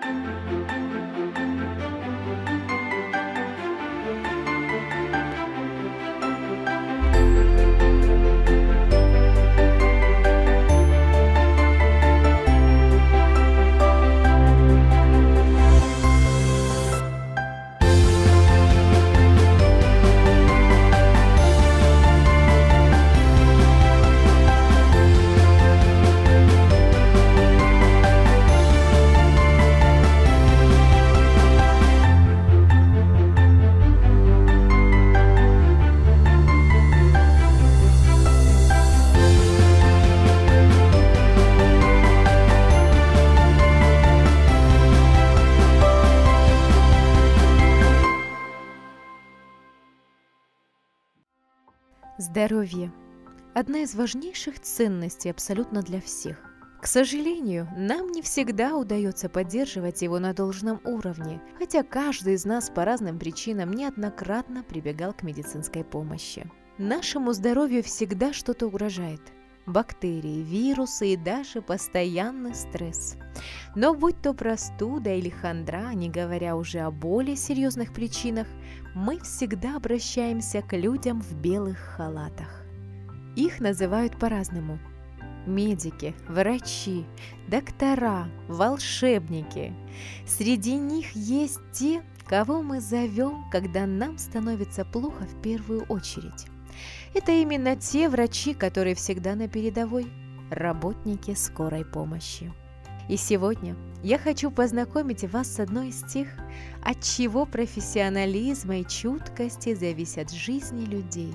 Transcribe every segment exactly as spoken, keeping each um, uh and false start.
Здоровье – одна из важнейших ценностей абсолютно для всех. К сожалению, нам не всегда удается поддерживать его на должном уровне, хотя каждый из нас по разным причинам неоднократно прибегал к медицинской помощи. Нашему здоровью всегда что-то угрожает. Бактерии, вирусы и даже постоянный стресс. Но будь то простуда или хандра, не говоря уже о более серьезных причинах, мы всегда обращаемся к людям в белых халатах. Их называют по-разному. Медики, врачи, доктора, волшебники. Среди них есть те, кого мы зовем, когда нам становится плохо в первую очередь. Это именно те врачи, которые всегда на передовой, работники скорой помощи. И сегодня я хочу познакомить вас с одной из тех, от чего профессионализма и чуткости зависят жизни людей.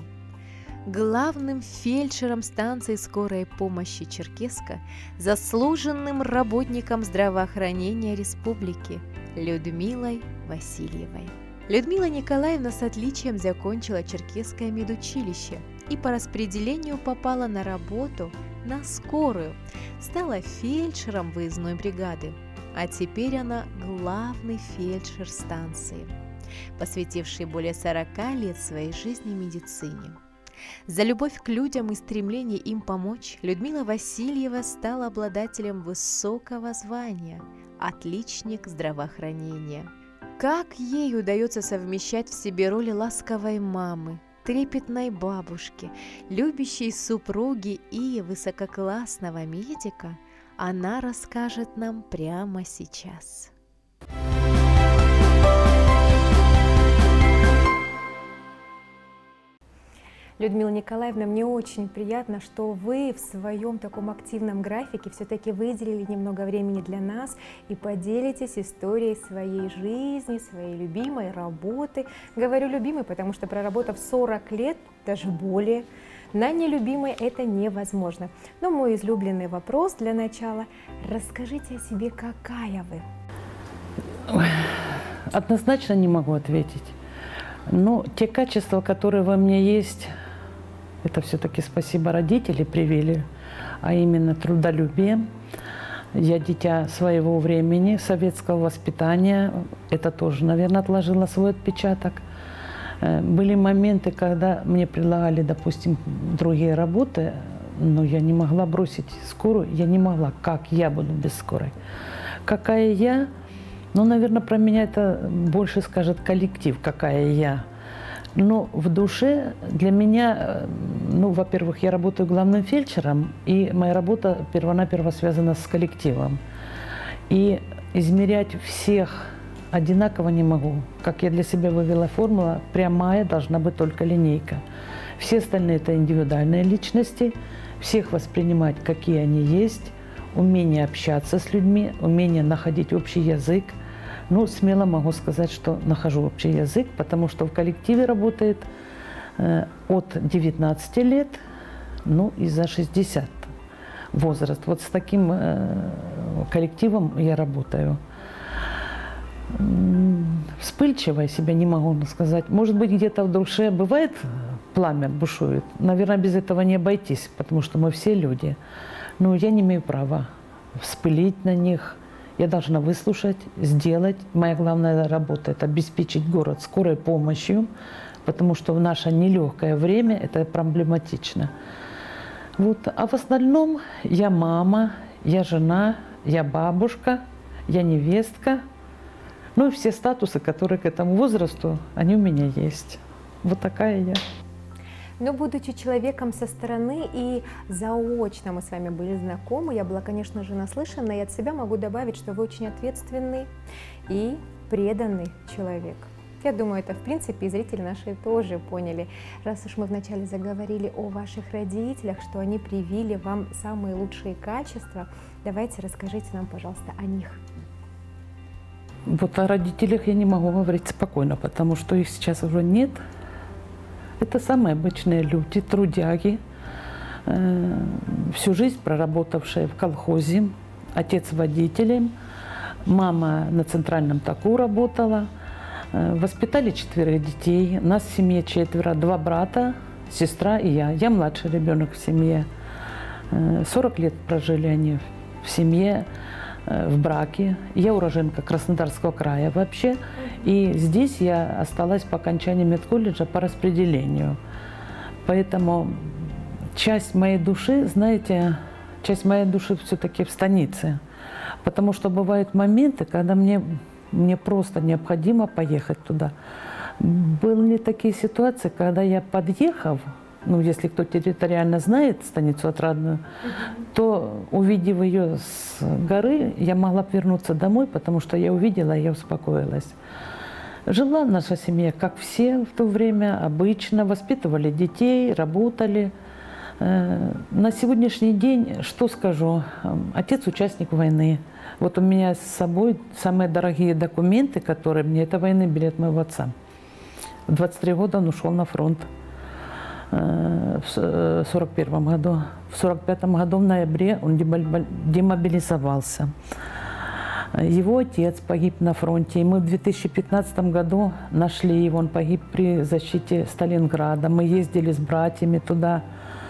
Главным фельдшером станции скорой помощи Черкесска, заслуженным работником здравоохранения республики Людмилой Васильевой. Людмила Николаевна с отличием закончила Черкесское медучилище и по распределению попала на работу на скорую, стала фельдшером выездной бригады, а теперь она главный фельдшер станции, посвятивший более сорока лет своей жизни медицине. За любовь к людям и стремление им помочь Людмила Васильева стала обладателем высокого звания «Отличник здравоохранения». Как ей удается совмещать в себе роли ласковой мамы, трепетной бабушки, любящей супруги и высококлассного медика, она расскажет нам прямо сейчас. Людмила Николаевна, мне очень приятно, что вы в своем таком активном графике все-таки выделили немного времени для нас и поделитесь историей своей жизни, своей любимой работы. Говорю любимой, потому что проработав сорок лет, даже более, на нелюбимой это невозможно. Но мой излюбленный вопрос для начала. Расскажите о себе, какая вы? Однозначно не могу ответить. Но те качества, которые во мне есть, это все-таки спасибо родители привили, а именно трудолюбие. Я дитя своего времени, советского воспитания. Это тоже, наверное, отложило свой отпечаток. Были моменты, когда мне предлагали, допустим, другие работы, но я не могла бросить скорую. Я не могла. Как я буду без скорой? Какая я? Ну, наверное, про меня это больше скажет коллектив, какая я. Но в душе для меня, ну, во-первых, я работаю главным фельдшером, и моя работа первонаперво связана с коллективом. И измерять всех одинаково не могу. Как я для себя вывела формула, прямая должна быть только линейка. Все остальные – это индивидуальные личности, всех воспринимать, какие они есть, умение общаться с людьми, умение находить общий язык. Ну, смело могу сказать, что нахожу общий язык, потому что в коллективе работает э, от девятнадцати лет, ну, и за шестьдесят возраст. Вот с таким э, коллективом я работаю. Вспыльчивая себя не могу сказать. Может быть, где-то в душе бывает пламя бушует. Наверное, без этого не обойтись, потому что мы все люди. Но я не имею права вспылить на них. Я должна выслушать, сделать. Моя главная работа – это обеспечить город скорой помощью, потому что в наше нелегкое время это проблематично. Вот. А в остальном я мама, я жена, я бабушка, я невестка. Ну и все статусы, которые к этому возрасту, они у меня есть. Вот такая я. Но будучи человеком со стороны и заочно мы с вами были знакомы, я была, конечно же, наслышана, и от себя могу добавить, что вы очень ответственный и преданный человек. Я думаю, это, в принципе, и зрители наши тоже поняли. Раз уж мы вначале заговорили о ваших родителях, что они привили вам самые лучшие качества, давайте расскажите нам, пожалуйста, о них. Вот о родителях я не могу говорить спокойно, потому что их сейчас уже нет. Это самые обычные люди, трудяги, э, всю жизнь проработавшие в колхозе, отец водителем, мама на центральном таку работала, э, воспитали четверых детей, нас в семье четверо, два брата, сестра и я. Я младший ребенок в семье. Э, сорок лет прожили они в семье, э, в браке. Я уроженка Краснодарского края вообще. И здесь я осталась по окончании медколледжа по распределению. Поэтому часть моей души, знаете, часть моей души все-таки в станице. Потому что бывают моменты, когда мне, мне просто необходимо поехать туда. Были такие ситуации, когда я, подъехав, ну, если кто территориально знает станицу Отрадную, mm-hmm. то, увидев ее с горы, я могла вернуться домой, потому что я увидела, и я успокоилась. Жила наша семья, как все в то время, обычно, воспитывали детей, работали. На сегодняшний день, что скажу, отец участник войны. Вот у меня с собой самые дорогие документы, которые мне, это военный билет моего отца. В двадцать три года он ушел на фронт. В сорок первом году. В сорок пятом году в ноябре он демобилизовался. Его отец погиб на фронте, и мы в две тысячи пятнадцатом году нашли его. Он погиб при защите Сталинграда. Мы ездили с братьями туда.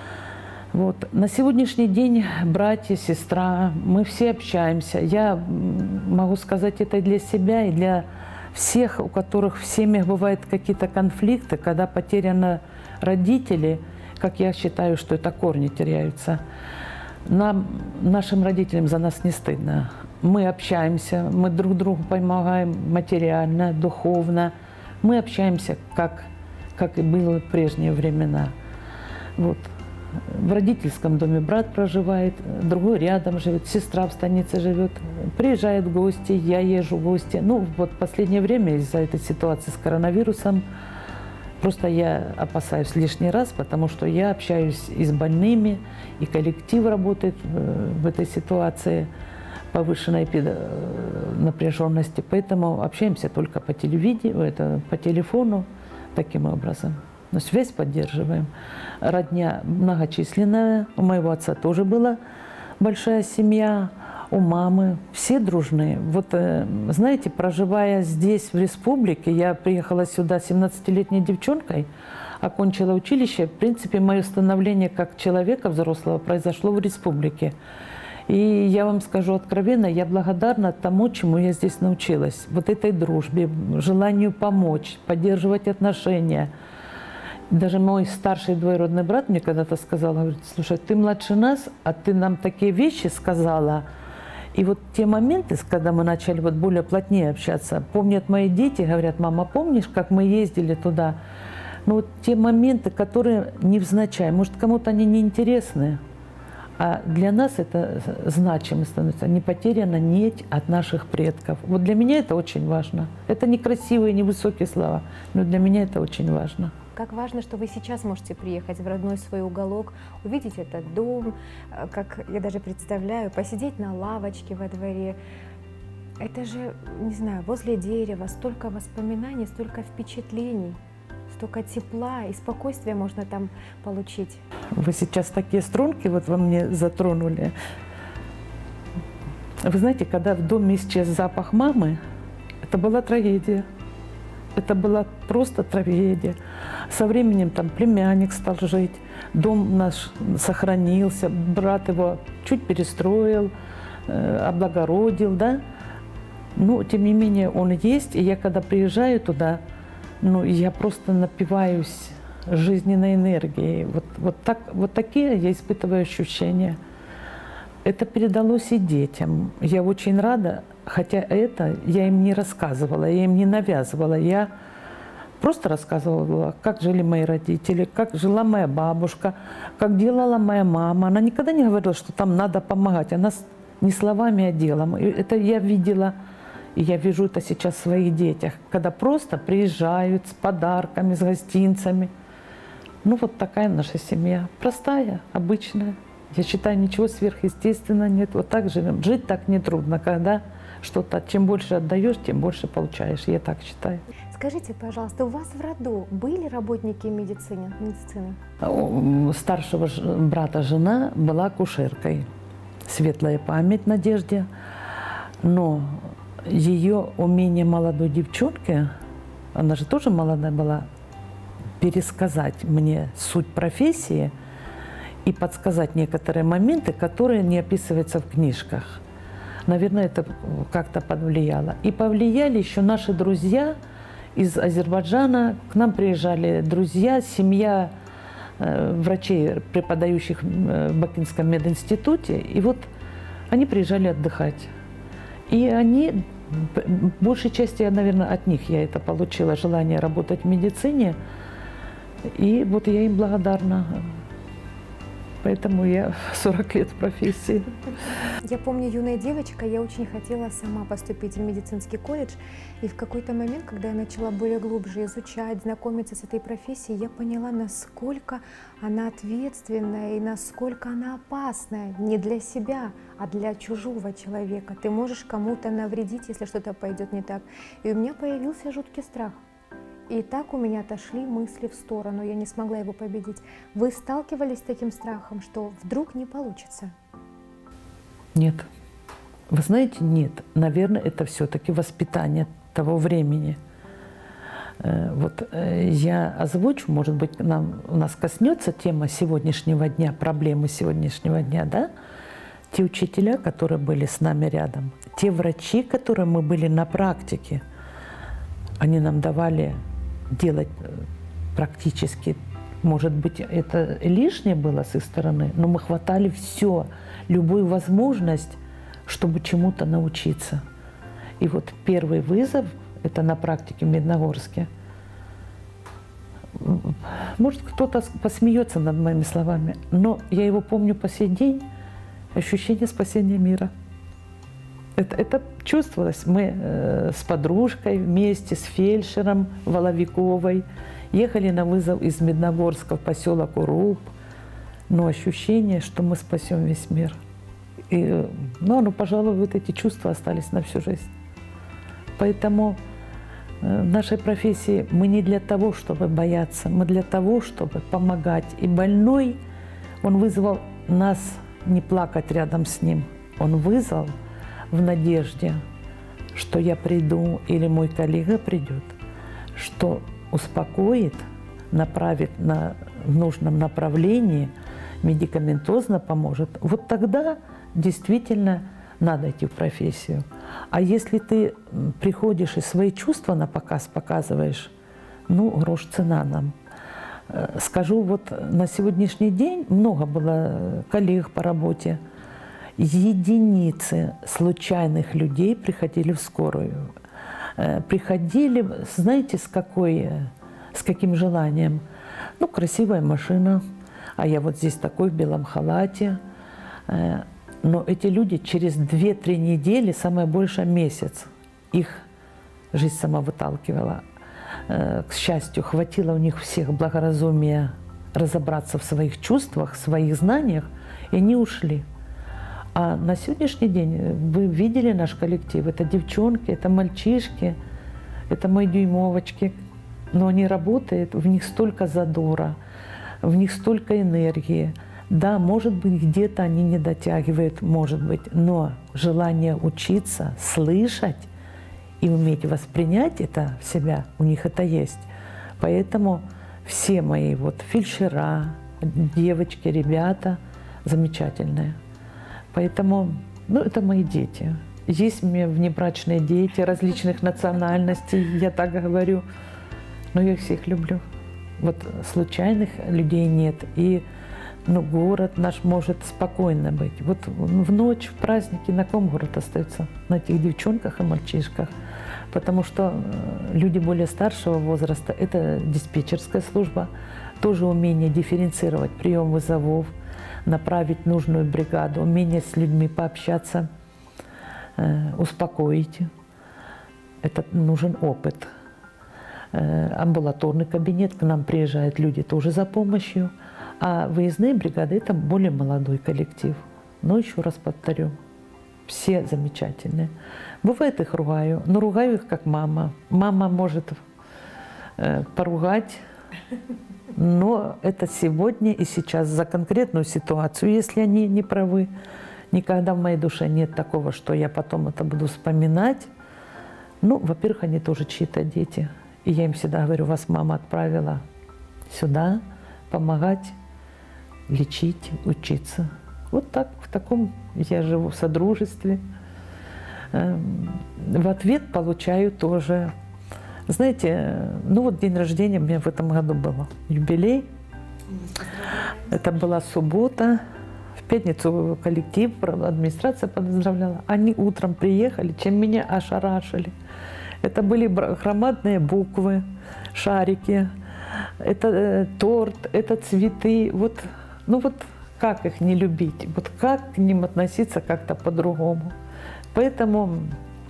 Вот. На сегодняшний день братья, сестра, мы все общаемся. Я могу сказать это и для себя, и для всех, у которых в семьях бывают какие-то конфликты, когда потеряны родители, как я считаю, что это корни теряются. Нам, нашим родителям за нас не стыдно. Мы общаемся, мы друг другу помогаем материально, духовно. Мы общаемся, как, как и было в прежние времена. Вот. В родительском доме брат проживает, другой рядом живет, сестра в станице живет. Приезжают в гости, я езжу в гости. Ну, вот в последнее время из-за этой ситуации с коронавирусом просто я опасаюсь лишний раз, потому что я общаюсь и с больными, и коллектив работает в этой ситуации повышенной напряженности. Поэтому общаемся только по телевидению, это, по телефону, таким образом. Но связь поддерживаем. Родня многочисленная. У моего отца тоже была большая семья. У мамы. Все дружные. Вот, знаете, проживая здесь, в республике, я приехала сюда семнадцатилетней девчонкой, окончила училище. В принципе, мое становление как человека взрослого произошло в республике. И я вам скажу откровенно, я благодарна тому, чему я здесь научилась. Вот этой дружбе, желанию помочь, поддерживать отношения. Даже мой старший двоюродный брат мне когда-то сказал, говорит, слушай, ты младше нас, а ты нам такие вещи сказала. И вот те моменты, когда мы начали вот более плотнее общаться, помнят мои дети, говорят, мама, помнишь, как мы ездили туда? Ну вот те моменты, которые невзначай, может, кому-то они неинтересны, а для нас это значимо становится. Не потеряна нить от наших предков. Вот для меня это очень важно. Это не красивые, не высокие слова, но для меня это очень важно. Как важно, что вы сейчас можете приехать в родной свой уголок, увидеть этот дом, как я даже представляю, посидеть на лавочке во дворе. Это же, не знаю, возле дерева столько воспоминаний, столько впечатлений, столько тепла и спокойствия можно там получить. Вы сейчас такие струнки вот во мне затронули. Вы знаете, когда в доме исчез запах мамы, это была трагедия. Это была просто трагедия. Со временем там племянник стал жить, дом наш сохранился, брат его чуть перестроил, э, облагородил, да. Но, тем не менее, он есть, и я, когда приезжаю туда, ну, я просто напиваюсь жизненной энергией. Вот, вот, так, вот такие я испытываю ощущения. Это передалось и детям. Я очень рада. Хотя это я им не рассказывала, я им не навязывала. Я просто рассказывала, как жили мои родители, как жила моя бабушка, как делала моя мама. Она никогда не говорила, что там надо помогать. Она не словами, а делом. И это я видела, и я вижу это сейчас в своих детях, когда просто приезжают с подарками, с гостинцами. Ну вот такая наша семья. Простая, обычная. Я считаю, ничего сверхъестественного нет. Вот так живем. Жить так нетрудно, когда что-то, чем больше отдаешь, тем больше получаешь. Я так считаю. Скажите, пожалуйста, у вас в роду были работники медицины? медицины? У старшего брата жена была акушеркой. Светлая память Надежде. Но ее умение молодой девчонки, она же тоже молодая была, пересказать мне суть профессии и подсказать некоторые моменты, которые не описываются в книжках. Наверное, это как-то повлияло. И повлияли еще наши друзья из Азербайджана. К нам приезжали друзья, семья э, врачей, преподающих в Бакинском мединституте. И вот они приезжали отдыхать. И они, большей части, наверное, от них я это получила, желание работать в медицине. И вот я им благодарна. Поэтому я сорок лет в профессии. Я помню, юная девочка, я очень хотела сама поступить в медицинский колледж. И в какой-то момент, когда я начала более глубже изучать, знакомиться с этой профессией, я поняла, насколько она ответственная и насколько она опасная. Не для себя, а для чужого человека. Ты можешь кому-то навредить, если что-то пойдет не так. И у меня появился жуткий страх. И так у меня отошли мысли в сторону, я не смогла его победить. Вы сталкивались с таким страхом, что вдруг не получится? Нет. Вы знаете, нет. Наверное, это все-таки воспитание того времени. Вот я озвучу, может быть, нам, у нас коснется тема сегодняшнего дня, проблемы сегодняшнего дня, да? Те учителя, которые были с нами рядом, те врачи, которые мы были на практике, они нам давали делать практически, может быть, это лишнее было с их стороны, но мы хватали все, любую возможность, чтобы чему-то научиться. И вот первый вызов, это на практике в Медногорске. Может, кто-то посмеется над моими словами, но я его помню по сей день, ощущение спасения мира. Это, это чувствовалось. Мы э, с подружкой вместе, с фельдшером Воловиковой ехали на вызов из Медногорска в поселок Уруб. Но ощущение, что мы спасем весь мир. И, ну, ну, пожалуй, вот эти чувства остались на всю жизнь. Поэтому э, в нашей профессии мы не для того, чтобы бояться, мы для того, чтобы помогать. И больной, он вызвал нас не плакать рядом с ним. Он вызвал в надежде, что я приду или мой коллега придет, что успокоит, направит на в нужном направлении, медикаментозно поможет. Вот тогда действительно надо идти в профессию. А если ты приходишь и свои чувства на показ показываешь, ну, грош цена нам. Скажу, вот на сегодняшний день много было коллег по работе, единицы случайных людей приходили в скорую. Приходили, знаете, с, какой, с каким желанием? Ну, красивая машина, а я вот здесь такой в белом халате. Но эти люди через две-три недели, самое большее месяц, их жизнь сама выталкивала. К счастью, хватило у них всех благоразумия разобраться в своих чувствах, в своих знаниях, и они ушли. А на сегодняшний день вы видели наш коллектив. Это девчонки, это мальчишки, это мои дюймовочки. Но они работают, в них столько задора, в них столько энергии. Да, может быть, где-то они не дотягивают, может быть, но желание учиться, слышать и уметь воспринять это в себя, у них это есть. Поэтому все мои вот фельдшера, девочки, ребята замечательные. Поэтому, ну, это мои дети. Есть у меня внебрачные дети различных национальностей, я так говорю, но я их всех люблю. Вот случайных людей нет. И Ну, город наш может спокойно быть. Вот в ночь, в праздники на ком город остается? На этих девчонках и мальчишках. Потому что люди более старшего возраста – это диспетчерская служба, тоже умение дифференцировать прием вызовов, направить нужную бригаду, умение с людьми пообщаться, э, успокоить. Это нужен опыт. Э, амбулаторный кабинет, к нам приезжают люди тоже за помощью. А выездные бригады – это более молодой коллектив. Но еще раз повторю, все замечательные. Бывает, их ругаю, но ругаю их как мама. Мама может э, поругать, но это сегодня и сейчас за конкретную ситуацию. Если они не правы, никогда в моей душе нет такого, что я потом это буду вспоминать. Ну, во-первых, они тоже чьи-то дети. И я им всегда говорю, вас мама отправила сюда помогать, лечить, учиться. Вот так, в таком я живу в содружестве. В ответ получаю тоже. Знаете, ну вот день рождения у меня в этом году был юбилей. Это была суббота. В пятницу коллектив, администрация поздравляла. Они утром приехали, чем меня ошарашили. Это были громадные буквы, шарики, это э, торт, это цветы. Вот, ну вот как их не любить? Вот как к ним относиться как-то по-другому? Поэтому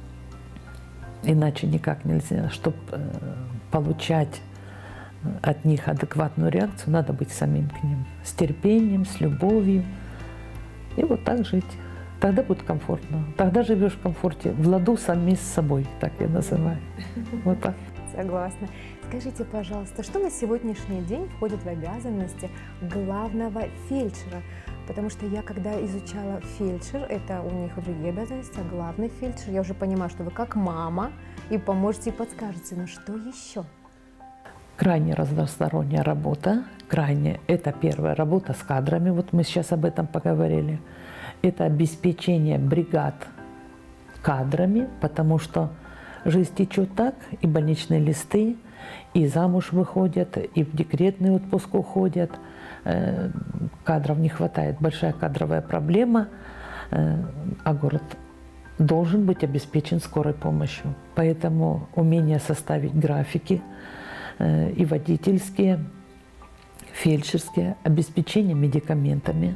иначе никак нельзя. Чтобы э, получать от них адекватную реакцию, надо быть самим к ним. С терпением, с любовью. И вот так жить. Тогда будет комфортно. Тогда живешь в комфорте, в ладу сами с собой, так я называю. Вот так. Согласна. Скажите, пожалуйста, что на сегодняшний день входит в обязанности главного фельдшера? Потому что я, когда изучала фельдшер, это у них другие обязанности, а главный фельдшер, я уже понимаю, что вы как мама и поможете, и подскажете, но что еще? Крайне разносторонняя работа. Крайне. Это первая работа с кадрами. Вот мы сейчас об этом поговорили. Это обеспечение бригад кадрами, потому что жизнь течет так, и больничные листы, и замуж выходят, и в декретный отпуск уходят. Кадров не хватает, большая кадровая проблема, а город должен быть обеспечен скорой помощью. Поэтому умение составить графики и водительские, фельдшерские, обеспечение медикаментами,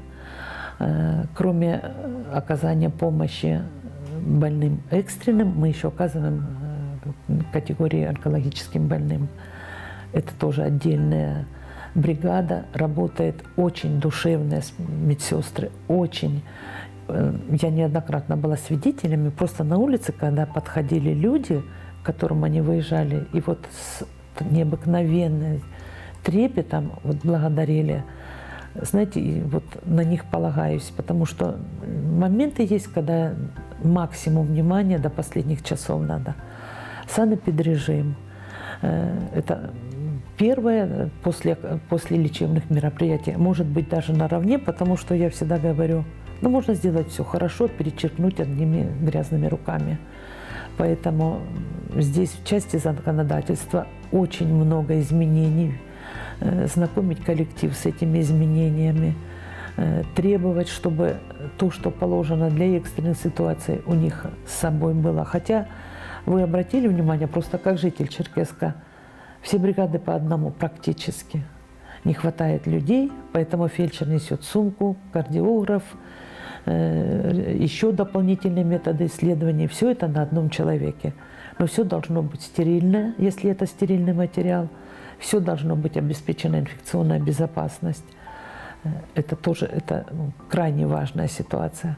кроме оказания помощи больным экстренным, мы еще оказываем категории онкологическим больным. Это тоже отдельная бригада, работает очень душевные медсестры, очень. Я неоднократно была свидетелями, просто на улице, когда подходили люди, к которым они выезжали, и вот с необыкновенным трепетом вот благодарили. Знаете, и вот на них полагаюсь, потому что моменты есть, когда максимум внимания до последних часов надо. Санэпидрежим – это первое после, после лечебных мероприятий. Может быть, даже наравне, потому что я всегда говорю, ну, можно сделать все хорошо, перечеркнуть одними грязными руками. Поэтому здесь в части законодательства очень много изменений. Знакомить коллектив с этими изменениями, требовать, чтобы то, что положено для экстренной ситуации, у них с собой было. Хотя вы обратили внимание, просто как житель Черкесска, все бригады по одному практически. Не хватает людей, поэтому фельдшер несет сумку, кардиограф, еще дополнительные методы исследований. Все это на одном человеке. Но все должно быть стерильное, если это стерильный материал. Все должно быть обеспечена инфекционная безопасность. Это тоже это, ну, крайне важная ситуация.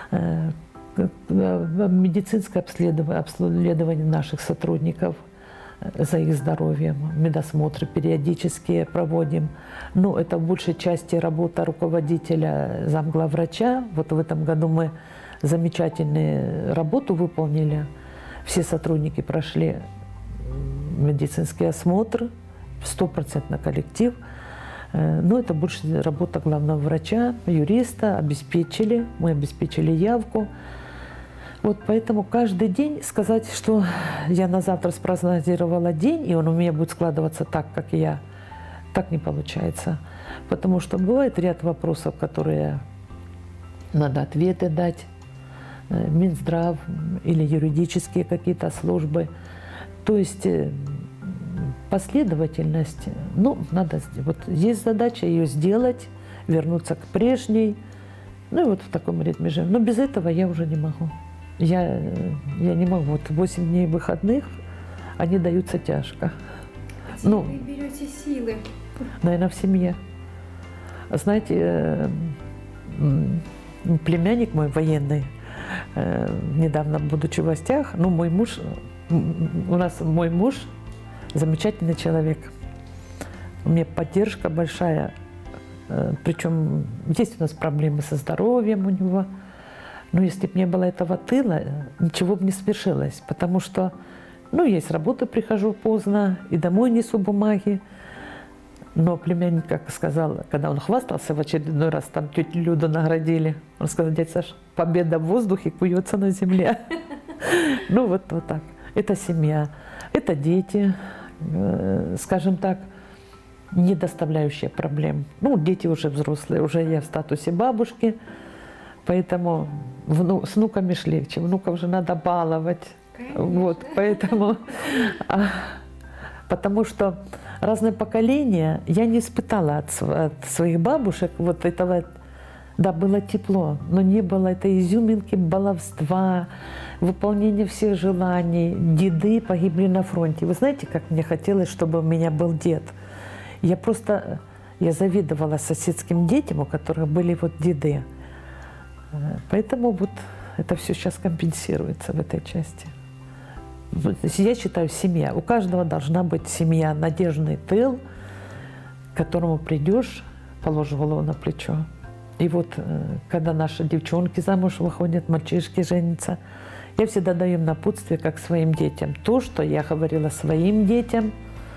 Медицинское обследование, обследование наших сотрудников за их здоровьем, медосмотры периодические проводим. Ну, это в большей части работа руководителя, замглавврача. Вот в этом году мы замечательную работу выполнили. Все сотрудники прошли медицинский осмотр, стопроцентно коллектив. Но это больше работа главного врача, юриста, обеспечили, мы обеспечили явку. Вот поэтому каждый день сказать, что я на завтра спрогнозировала день, и он у меня будет складываться так, как я так не получается. Потому что бывает ряд вопросов, которые надо ответы дать, Минздрав или юридические какие-то службы. То есть последовательность, ну, надо, вот есть задача ее сделать, вернуться к прежней, ну и вот в таком ритме живем. Но без этого я уже не могу. Я, я не могу. Вот восемь дней выходных, они даются тяжко. Где ну, вы берете силы? Наверное, в семье. Знаете, племянник мой военный, недавно, будучи в гостях, ну, мой муж, у нас мой муж замечательный человек. У меня поддержка большая. Причем есть у нас проблемы со здоровьем у него. Но если бы не было этого тыла, ничего бы не свершилось. Потому что, ну, я с работы прихожу поздно, и домой несу бумаги. Но племянник, как сказал, когда он хвастался в очередной раз, там тетю Люду наградили, он сказал: дядя Саш, победа в воздухе куется на земле. Ну, вот так. Это семья, это дети, скажем так, не доставляющие проблем. Ну, дети уже взрослые, уже я в статусе бабушки, поэтому вну, с внуками ж легче, внуков же надо баловать. Конечно. Вот, поэтому, а, потому что разные поколения я не испытала от, от своих бабушек вот этого. Да, было тепло, но не было этой изюминки баловства, выполнения всех желаний. Деды погибли на фронте. Вы знаете, как мне хотелось, чтобы у меня был дед? Я просто, я завидовала соседским детям, у которых были вот деды. Поэтому вот это все сейчас компенсируется в этой части. Я считаю, семья. У каждого должна быть семья, надежный тыл, к которому придешь, положишь голову на плечо. И вот, когда наши девчонки замуж выходят, мальчишки женятся, я всегда даю им напутствие, как своим детям. То, что я говорила своим детям,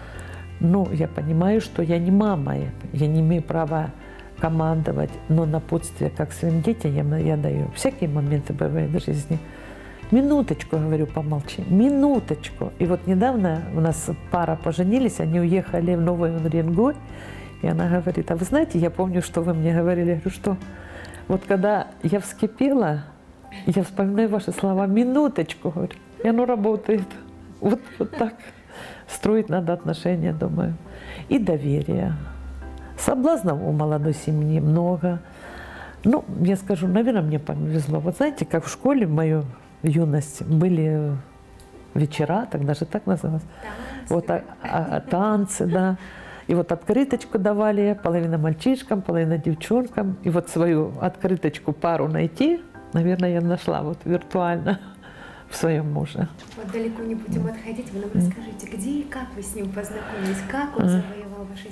ну, я понимаю, что я не мама, я не имею права командовать, но напутствие, как своим детям, я, я даю. Всякие моменты бывают в жизни. Минуточку, говорю, помолчи, минуточку. И вот недавно у нас пара поженились, они уехали в Новый Уренгой. И она говорит: а вы знаете, я помню, что вы мне говорили. Я говорю: что? Вот когда я вскипела, я вспоминаю ваши слова. Минуточку, говорю. И оно работает. Вот, вот так. Строить надо отношения, думаю. И доверие. Соблазнов у молодой семьи много. Ну, я скажу, наверное, мне повезло. Вот знаете, как в школе в мою юность были вечера, тогда же так называлось. Танцы. Вот, а, а, танцы, да. И вот открыточку давали, половина мальчишкам, половина девчонкам. И вот свою открыточку пару найти, наверное, я нашла вот виртуально в своем муже. Вот далеко не будем отходить, вы нам расскажите, где и как вы с ним познакомились, как он завоевал ваше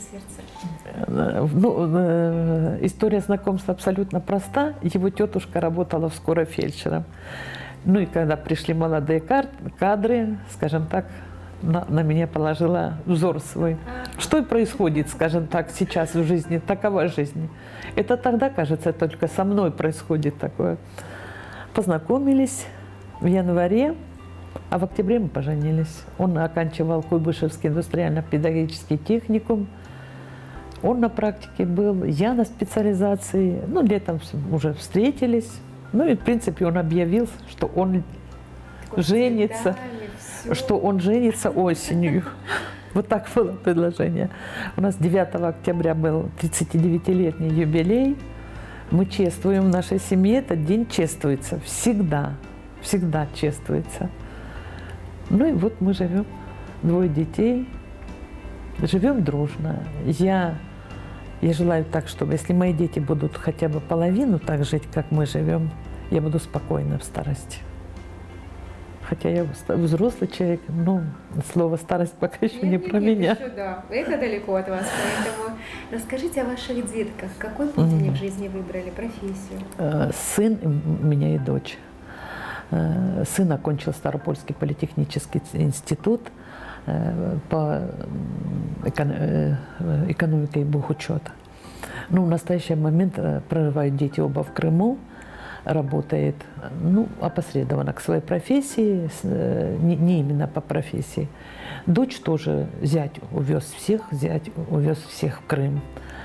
сердце? Ну, история знакомства абсолютно проста. Его тетушка работала в скорой фельдшером. Ну и когда пришли молодые кадры, скажем так, На, на меня положила взор свой. Что и происходит, скажем так, сейчас в жизни, такова жизнь. Это тогда, кажется, только со мной происходит такое. Познакомились в январе, а в октябре мы поженились. Он оканчивал Куйбышевский индустриально-педагогический техникум. Он на практике был, я на специализации. Ну, летом уже встретились. Ну и, в принципе, он объявил, что он Такой женится. Что он женится осенью. Вот так было предложение. У нас девятого октября был тридцатидевятилетний юбилей. Мы чествуем в нашей семье, этот день чествуется всегда, всегда чествуется. Ну и вот мы живем, двое детей, живем дружно. Я, я желаю так, чтобы если мои дети будут хотя бы половину так жить, как мы живем, я буду спокойна в старости. Хотя я взрослый человек, но слово «старость» пока еще нет, не нет, про нет, меня. Еще, да. Это далеко от вас, поэтому расскажите о ваших детках. Какой путь они в жизни выбрали, профессию? Сын у меня и дочь. Сын окончил Ставропольский политехнический институт по экономике и бухучета. Ну, в настоящий момент проживают дети оба в Крыму. работает, ну, опосредованно к своей профессии, не, не именно по профессии. Дочь тоже, зять увез всех, зять увез всех в Крым.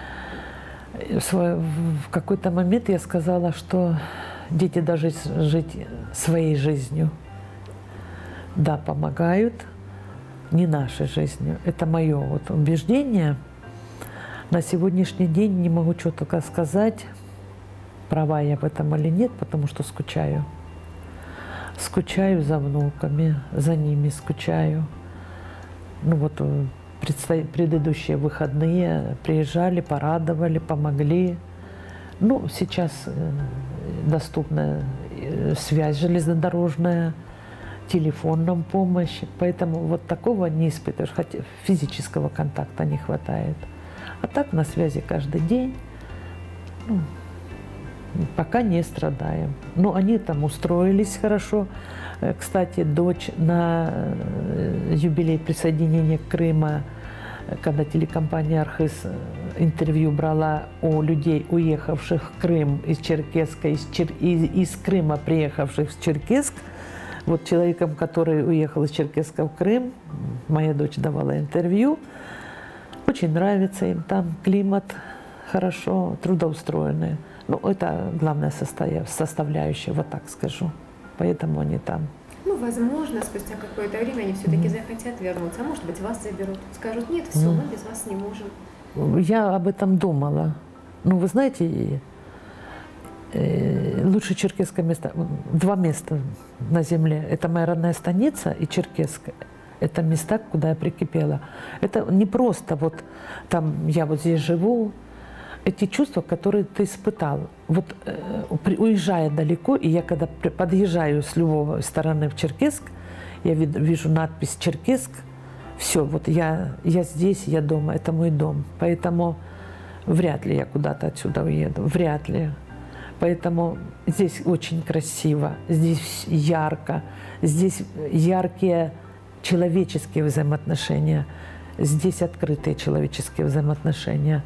В какой-то момент я сказала, что дети должны жить своей жизнью. Да, помогают, не нашей жизнью. Это мое вот убеждение. На сегодняшний день не могу что-то сказать, права я в этом или нет, потому что скучаю. Скучаю за внуками, за ними скучаю. Ну вот предыдущие выходные приезжали, порадовали, помогли. Ну, сейчас доступна связь железнодорожная, телефонная помощь, поэтому вот такого не испытываешь, хотя физического контакта не хватает. А так на связи каждый день, ну, пока не страдаем. Но они там устроились хорошо. Кстати, дочь на юбилей присоединения Крыма, когда телекомпания «Архыз» интервью брала у людей, уехавших в Крым из Черкесска, из, Чер... из, из Крыма приехавших в Черкесск, вот человеком, который уехал из Черкесска в Крым, моя дочь давала интервью. Очень нравится им там, климат хорошо, трудоустроенные. Ну, это главная составляющая, вот так скажу. Поэтому они там. Ну, возможно, спустя какое-то время они все-таки mm. захотят вернуться. А может быть, вас заберут. Скажут, нет, все, mm. мы без вас не можем. Я об этом думала. Ну, вы знаете, лучше черкесское место. Два места на земле. Это моя родная станица и Черкесск. Это места, куда я прикипела. Это не просто вот там я вот здесь живу. Эти чувства, которые ты испытал, вот э, уезжая далеко, и я когда подъезжаю с любой стороны в Черкесск, я вид, вижу надпись «Черкесск», все, вот я, я здесь, я дома, это мой дом. Поэтому вряд ли я куда-то отсюда уеду, вряд ли. Поэтому здесь очень красиво, здесь ярко, здесь яркие человеческие взаимоотношения, здесь открытые человеческие взаимоотношения.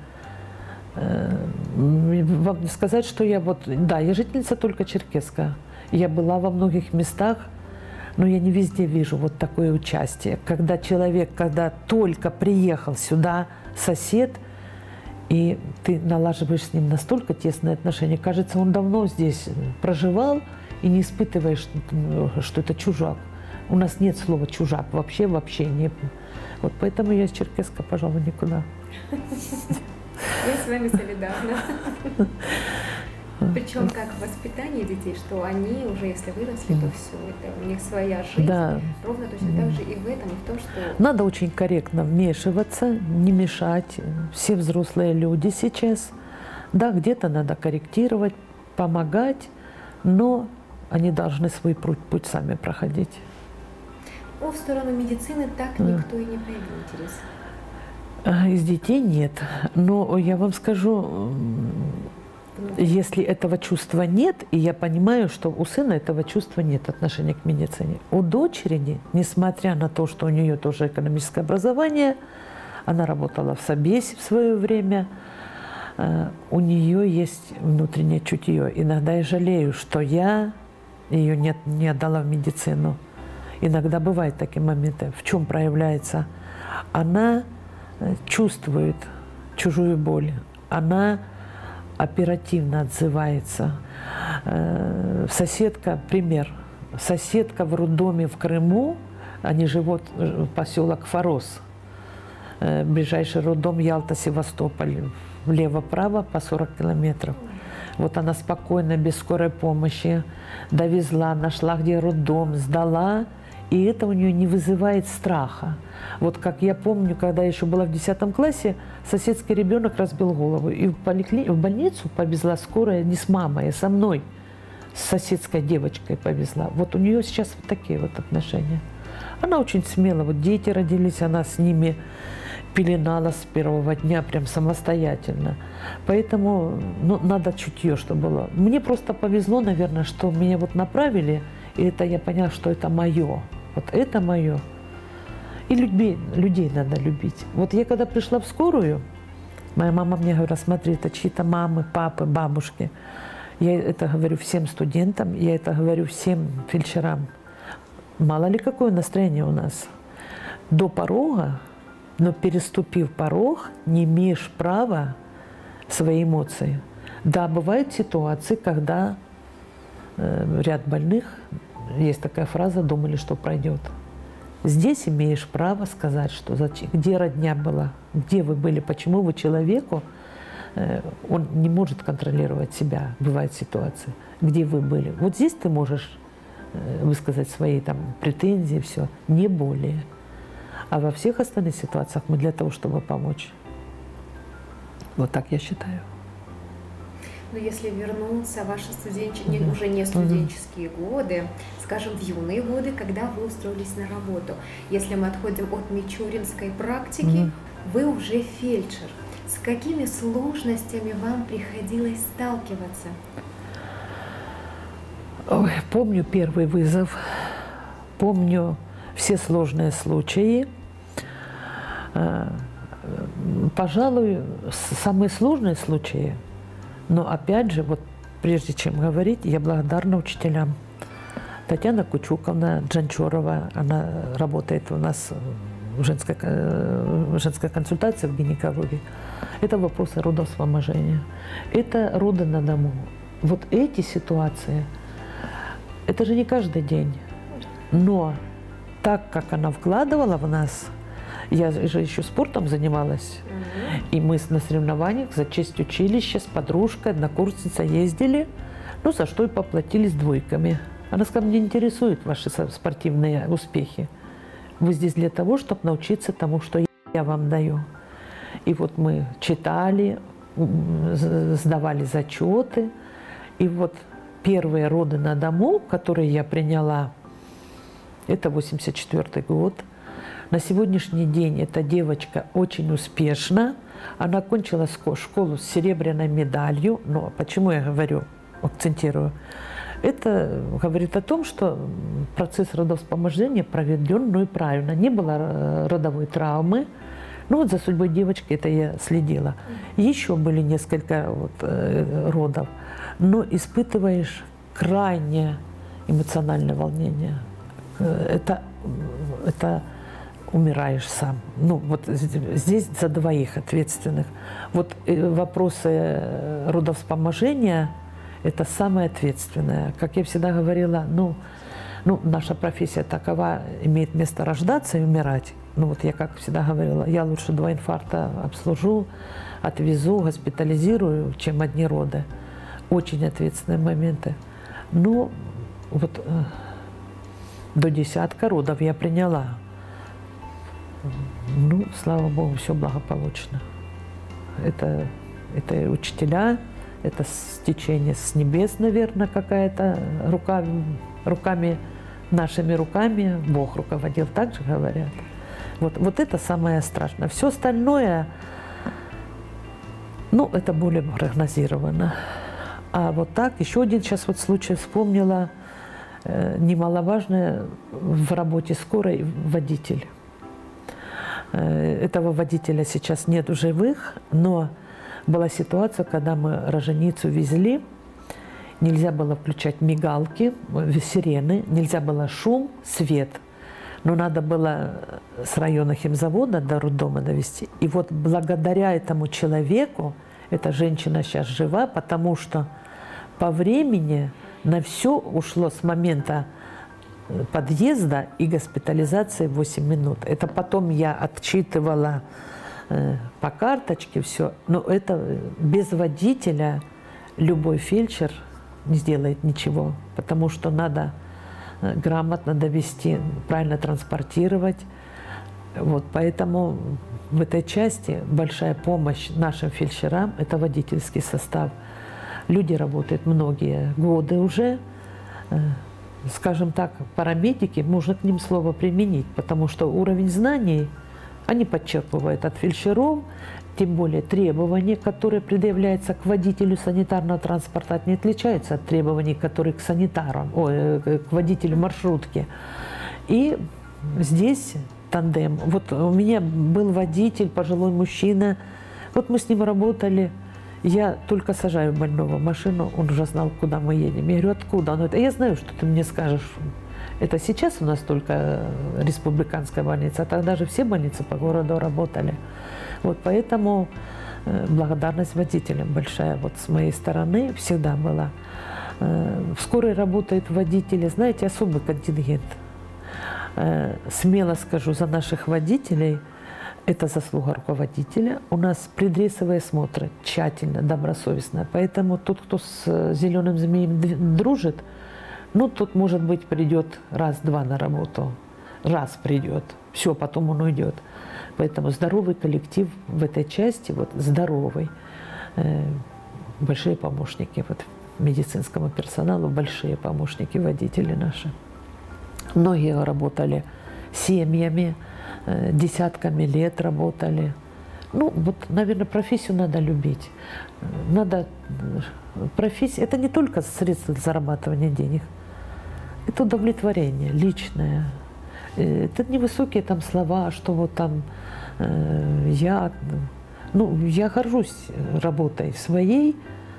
Вам сказать, что я вот, да, я жительница только Черкесска. Я была во многих местах, но я не везде вижу вот такое участие. Когда человек, когда только приехал сюда, сосед, и ты налаживаешь с ним настолько тесные отношения, кажется, он давно здесь проживал, и не испытываешь, что это чужак. У нас нет слова «чужак» вообще, вообще не. Вот поэтому я из Черкесска, пожалуй, никуда. Я с вами солидарна. Причем как в воспитании детей, что они уже, если выросли, то все, это у них своя жизнь. Да. Ровно точно так же и в этом, и в том, что... Надо очень корректно вмешиваться, не мешать. Все взрослые люди сейчас. Да, где-то надо корректировать, помогать, но они должны свой путь, путь сами проходить. О, в сторону медицины так никто и не проявил интерес. Из детей нет. Но я вам скажу, если этого чувства нет, и я понимаю, что у сына этого чувства нет отношения к медицине. У дочери, несмотря на то, что у нее тоже экономическое образование, она работала в Собесе в свое время, у нее есть внутреннее чутье. Иногда я жалею, что я ее не, не отдала в медицину. Иногда бывают такие моменты. В чем проявляется? Она чувствует чужую боль, она оперативно отзывается. Соседка, пример, соседка в роддоме в Крыму, они живут в поселок Форос, ближайший роддом Ялта-Севастополь, влево-право по сорок километров. Вот она спокойно, без скорой помощи довезла, нашла, где роддом, сдала, и это у нее не вызывает страха. Вот как я помню, когда я еще была в десятом классе, соседский ребенок разбил голову. И в, поликли... в больницу повезла скорая не с мамой, а со мной, с соседской девочкой повезла. Вот у нее сейчас вот такие вот отношения. Она очень смелая. Вот дети родились, она с ними пеленала с первого дня прям самостоятельно. Поэтому ну, надо чутье, что было. Мне просто повезло, наверное, что меня вот направили, и это я поняла, что это мое. Вот это мое. И людей, людей надо любить. Вот я когда пришла в скорую, моя мама мне говорила, смотри, это чьи-то мамы, папы, бабушки. Я это говорю всем студентам, я это говорю всем фельдшерам. Мало ли какое настроение у нас. До порога, но переступив порог, не имеешь права свои эмоции. Да, бывают ситуации, когда э, ряд больных, есть такая фраза, думали, что пройдет. Здесь имеешь право сказать, что зачем, где родня была, где вы были, почему вы человеку, э, он не может контролировать себя, бывают ситуации, где вы были. Вот здесь ты можешь э, высказать свои там претензии, все, не более. А во всех остальных ситуациях мы для того, чтобы помочь. Вот так я считаю. Но если вернуться в ваши студенч... не, уже не студенческие mm-hmm. годы, скажем, в юные годы, когда вы устроились на работу, если мы отходим от мичуринской практики, mm-hmm. вы уже фельдшер. С какими сложностями вам приходилось сталкиваться? Ой, помню первый вызов, помню все сложные случаи. Пожалуй, самые сложные случаи. Но опять же, вот прежде чем говорить, я благодарна учителям. Татьяна Кучуковна Джанчорова, она работает у нас в женской, в женской консультации в гинекологии. Это вопросы родовспоможения. Это роды на дому. Вот эти ситуации, это же не каждый день. Но так, как она вкладывала в нас, я же еще спортом занималась, mm-hmm. и мы на соревнованиях за честь училища с подружкой, однокурсницей ездили, ну, за что и поплатились двойками. Она сказала, мне интересуют ваши спортивные успехи. Вы здесь для того, чтобы научиться тому, что я вам даю. И вот мы читали, сдавали зачеты, и вот первые роды на дому, которые я приняла, это восемьдесят четвёртый год. На сегодняшний день эта девочка очень успешна. Она окончила школу с серебряной медалью. Но почему я говорю, акцентирую? Это говорит о том, что процесс родовспоможения проведен, ну и правильно. Не было родовой травмы. Ну вот за судьбой девочки это я следила. Еще были несколько вот, э, родов. Но испытываешь крайнее эмоциональное волнение. Это... это умираешь сам. Ну, вот здесь за двоих ответственных. Вот вопросы родовспоможения – это самое ответственное. Как я всегда говорила, ну, ну, наша профессия такова, имеет место рождаться и умирать. Ну, вот я, как всегда говорила, я лучше два инфаркта обслужу, отвезу, госпитализирую, чем одни роды. Очень ответственные моменты. Ну, вот э, до десятка родов я приняла. Ну, слава Богу, все благополучно. Это, это учителя, это стечение с небес, наверное, какая-то рука, руками, нашими руками. Бог руководил, так же говорят. Вот, вот это самое страшное. Все остальное, ну, это более прогнозировано. А вот так, еще один сейчас вот случай вспомнила, э, немаловажное в работе скорой водитель. Этого водителя сейчас нет в живых, но была ситуация, когда мы роженицу везли, нельзя было включать мигалки, сирены, нельзя было шум, свет, но надо было с района химзавода до роддома довести. И вот благодаря этому человеку, эта женщина сейчас жива, потому что по времени на все ушло с момента подъезда и госпитализации восемь минут. Это потом я отчитывала э, по карточке все, но это без водителя любой фельдшер не сделает ничего, потому что надо э, грамотно довести, правильно транспортировать. Вот, поэтому в этой части большая помощь нашим фельдшерам – это водительский состав. Люди работают многие годы уже. Э, Скажем так, парамедики, можно к ним слово применить, потому что уровень знаний они подчерпывают от фельдшеров, тем более требования, которые предъявляются к водителю санитарного транспорта, не отличаются от требований, которые к санитарам, ой, к водителю маршрутки. И здесь тандем. Вот у меня был водитель, пожилой мужчина, вот мы с ним работали, Я только сажаю больного в машину, он уже знал, куда мы едем. Я говорю, откуда? Он говорит, я знаю, что ты мне скажешь. Это сейчас у нас только республиканская больница, а тогда же все больницы по городу работали. Вот поэтому благодарность водителям большая вот с моей стороны всегда была. В скорой работают водители, знаете, особый контингент. Смело скажу, за наших водителей это заслуга руководителя. У нас предрейсовые смотры тщательно, добросовестно. Поэтому тот, кто с зеленым змеем дружит, ну, тут, может быть, придет раз-два на работу. Раз придет. Все, потом он уйдет. Поэтому здоровый коллектив в этой части, вот здоровый. Э, большие помощники вот, медицинскому персоналу, большие помощники, водители наши. Многие работали семьями, э, десятками лет работали. Ну, вот, наверное, профессию надо любить. Надо... Профессия – это не только средство зарабатывания денег. Это удовлетворение личное. Это не высокие там слова, что вот там э, я, ну, я горжусь работой своей.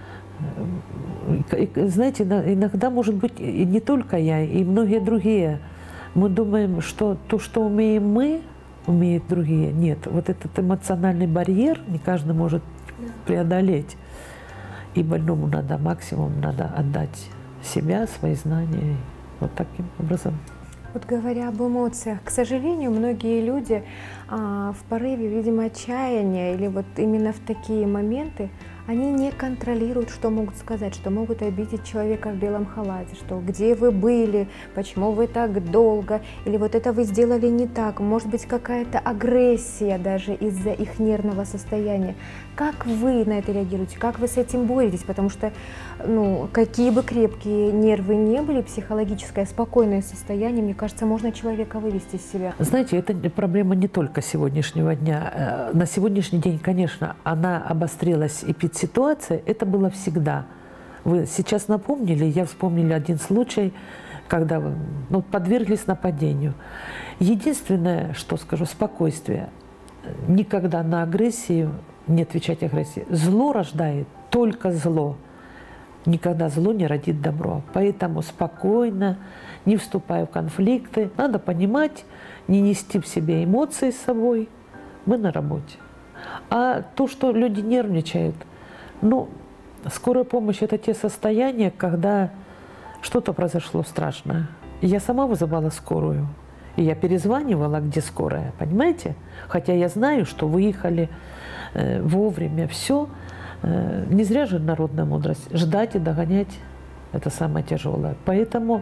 Знаете, иногда, может быть, и не только я, и многие другие. Мы думаем, что то, что умеем мы, умеют другие. Нет, вот этот эмоциональный барьер не каждый может преодолеть. И больному надо максимум, надо отдать себя, свои знания. Вот таким образом. Вот говоря об эмоциях, к сожалению, многие люди а, в порыве, видимо, отчаяния или вот именно в такие моменты, они не контролируют, что могут сказать, что могут обидеть человека в белом халате, что где вы были, почему вы так долго, или вот это вы сделали не так, может быть какая-то агрессия даже из-за их нервного состояния. Как вы на это реагируете, как вы с этим боретесь, потому что, ну, какие бы крепкие нервы не были, психологическое спокойное состояние, мне кажется, можно человека вывести из себя. Знаете, это проблема не только сегодняшнего дня. На сегодняшний день, конечно, она обострилась, и ситуация, это было всегда. Вы сейчас напомнили, я вспомнила один случай, когда вы, ну, подверглись нападению. Единственное, что скажу, спокойствие. Никогда на агрессию не отвечать агрессии. Зло рождает только зло. Никогда зло не родит добро. Поэтому спокойно, не вступая в конфликты, надо понимать, не нести в себе эмоции с собой. Мы на работе. А то, что люди нервничают, ну, скорая помощь – это те состояния, когда что-то произошло страшное. Я сама вызывала скорую, и я перезванивала, где скорая, понимаете? Хотя я знаю, что выехали э, вовремя, все. Э, не зря же народная мудрость. Ждать и догонять – это самое тяжелое. Поэтому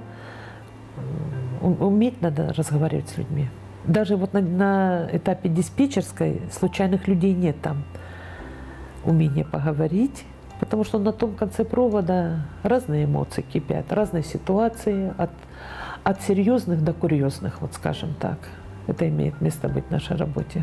э, уметь надо разговаривать с людьми. Даже вот на, на этапе диспетчерской случайных людей нет там. Умение поговорить, потому что на том конце провода разные эмоции кипят, разные ситуации, от, от серьезных до курьезных, вот скажем так. Это имеет место быть в нашей работе.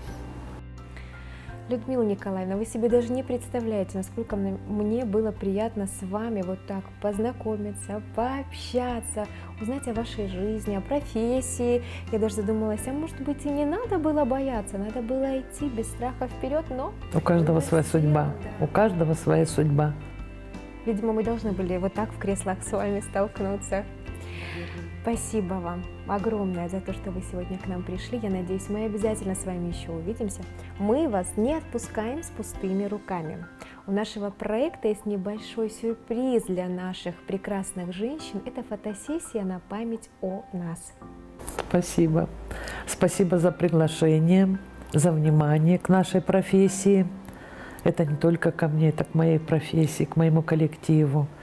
Людмила Николаевна, вы себе даже не представляете, насколько мне было приятно с вами вот так познакомиться, пообщаться, узнать о вашей жизни, о профессии. Я даже задумалась, а может быть и не надо было бояться, надо было идти без страха вперед, но... У каждого своя судьба, да. У каждого своя судьба. Видимо, мы должны были вот так в креслах с вами столкнуться. Спасибо вам огромное за то, что вы сегодня к нам пришли. Я надеюсь, мы обязательно с вами еще увидимся. Мы вас не отпускаем с пустыми руками. У нашего проекта есть небольшой сюрприз для наших прекрасных женщин. Это фотосессия на память о нас. Спасибо. Спасибо за приглашение, за внимание к нашей профессии. Это не только ко мне, это к моей профессии, к моему коллективу.